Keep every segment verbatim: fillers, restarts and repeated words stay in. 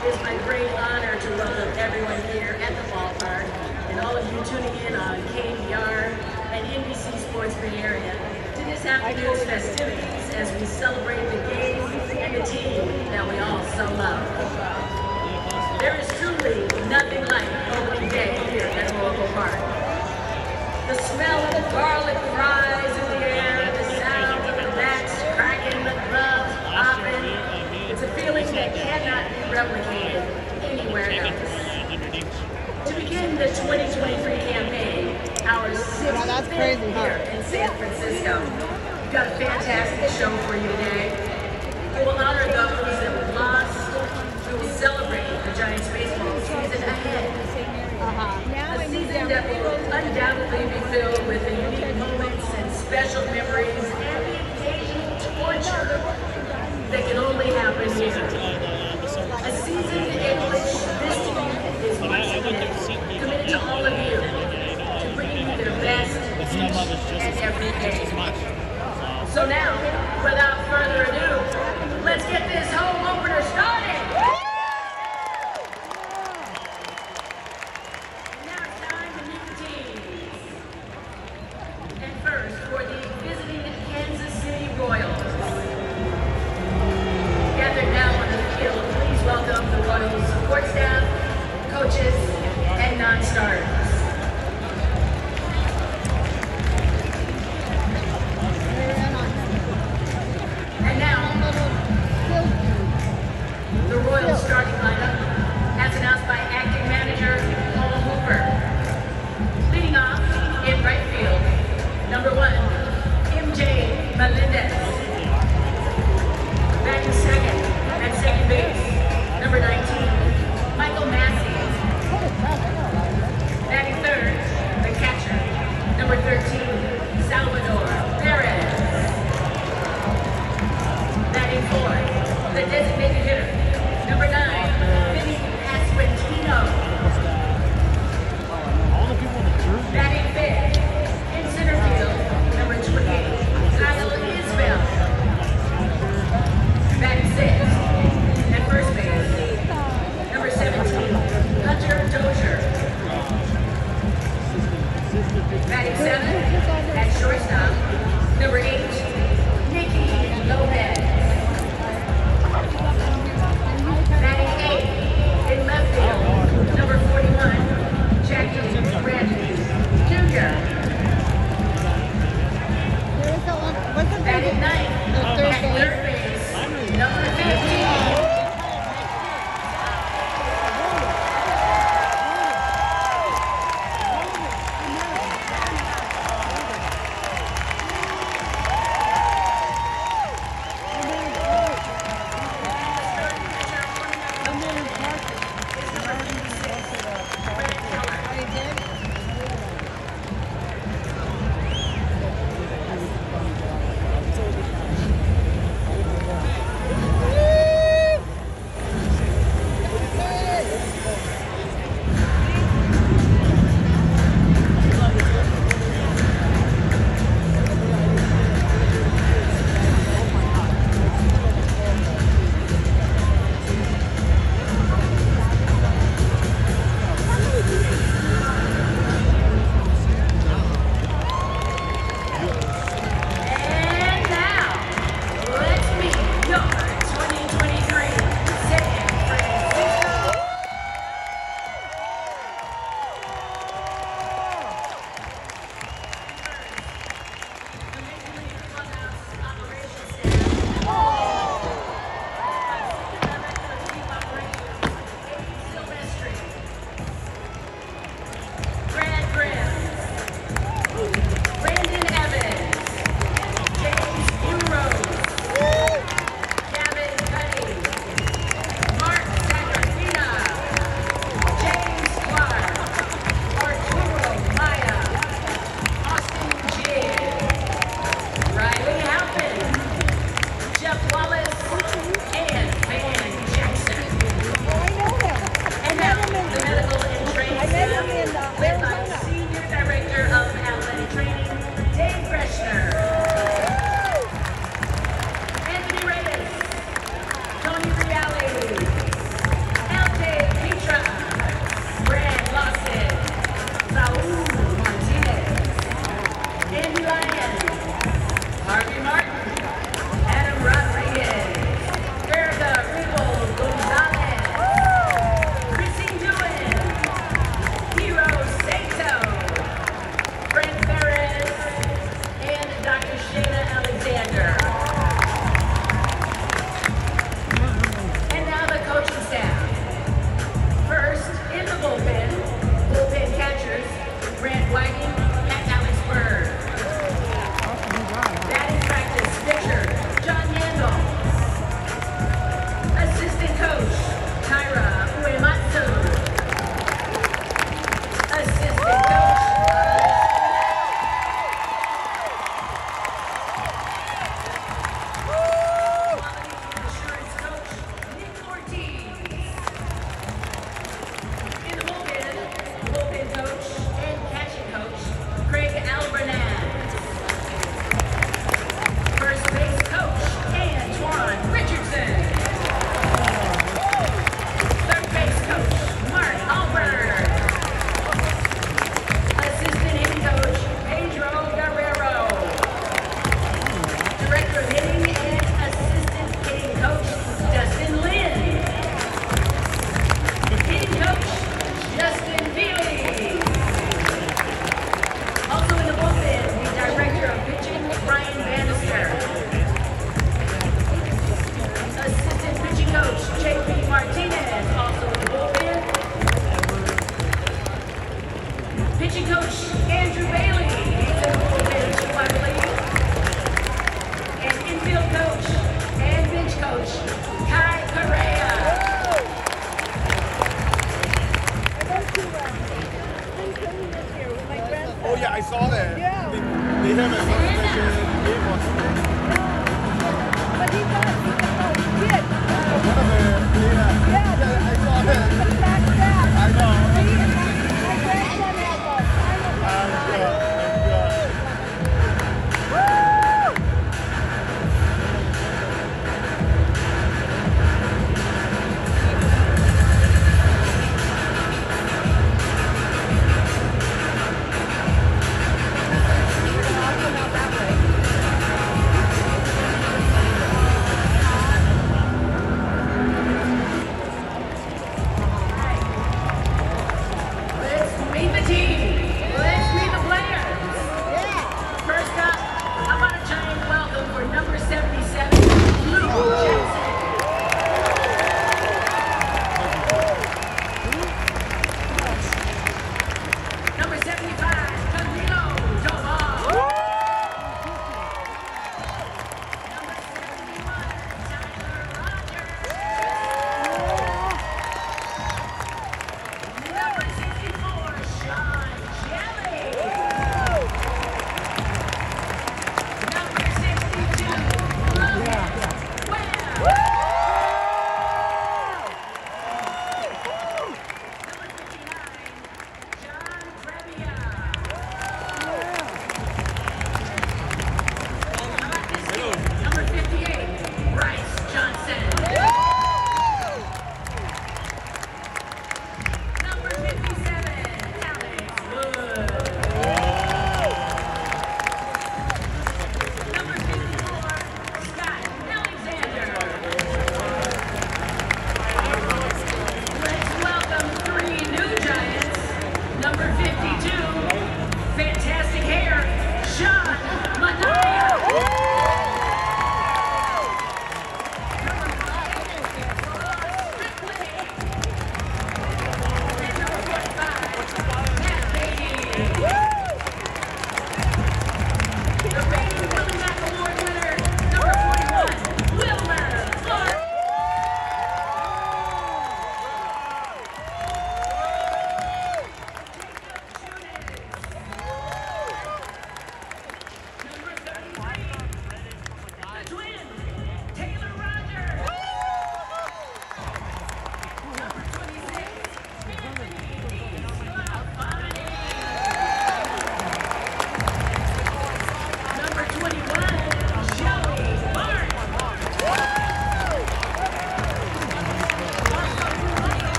It is my great honor to welcome everyone here at the ballpark and all of you tuning in on K B R and N B C Sports Bay Area to this afternoon's festivities as we celebrate the game and the team that we all so love. There is truly nothing like opening day here at Oracle Park. The smell of garlic fries in the air, the sound of the bats cracking, the gloves popping. It's a feeling that cannot be replicated anywhere else. To begin the twenty twenty-three campaign, our sixth that's crazy, huh? here in San Francisco, we've got a fantastic show for you today. We will honor those that we've lost. We will celebrate the Giants baseball season ahead. Uh-huh. A season that will undoubtedly be filled with the unique moments and special memories and the occasional torture that can only happen here. A season in which this team is once again committed to all of you to bringing you their best each and every day. So now, without further ado, let's get this home opener started. Now it's time to meet the teams. And first, for the visiting Kansas City Royals. Gathered now on the field, please welcome the Royals support staff, coaches, and non-starters. And now, the Royals starting lineup, as announced by acting manager Paul Hooper. Leading off in right field, number one, M J Melendez. Batting second at second base, number nineteen, Michael Massey. Batting third, the catcher, number thirteen, Salvador Perez. Batting fourth, the designated hitter, number nine, Vinny Pasquantino. Batting fifth, in center field, number twenty-eight, Kyle Isbell. Batting sixth, at first base,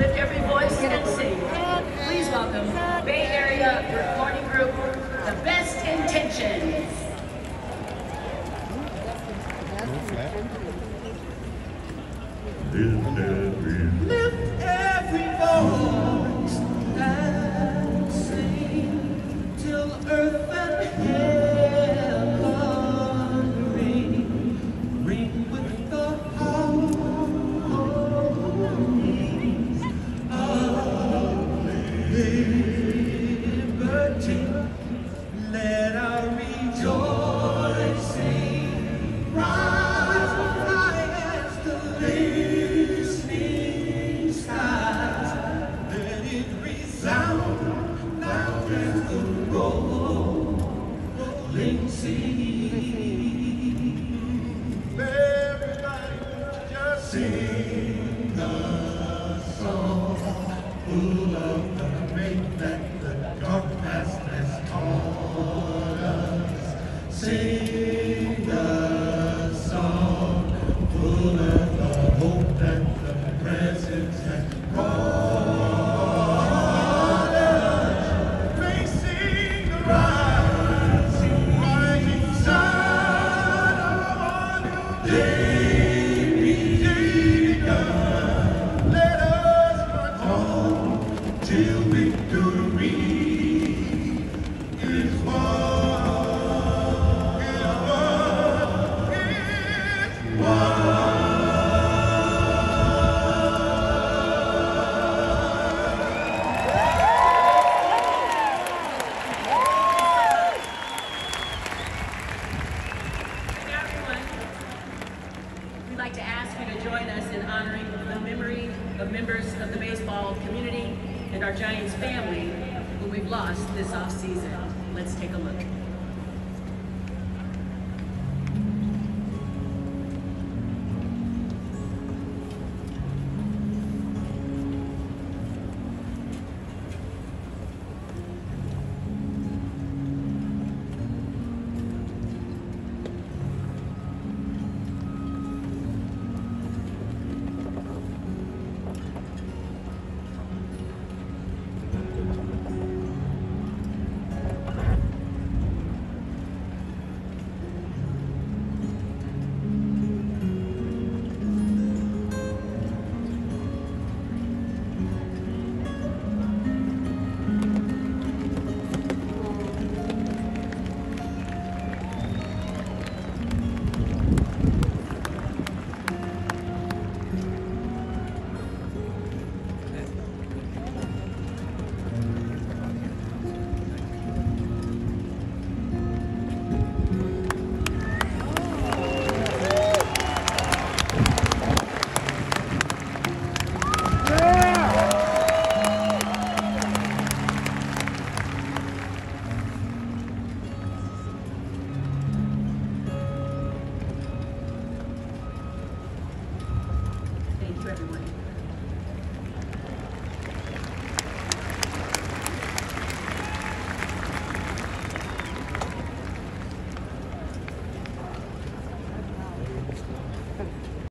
lift every voice and sing. Please welcome Bay Area recording group, The Best Intentions. Lift every voice and sing till earth and heaven ring, ring with the harmonies of liberty. Let our rejoicing rise high as the listening skies. Let it resound loud as the rolling sea. Everybody just sing a song full of the faith that the dark past has taught us. Sing a song full of the hope that the present has brought us. Facing the rising, rising sun of a new day begun. Let us march on till victory is won, is won, is won. Everyone, we'd like to ask you to join us in honoring the memory of members of the baseball community and our Giants family who we've lost this off-season. Let's take a look. Thank you, everyone.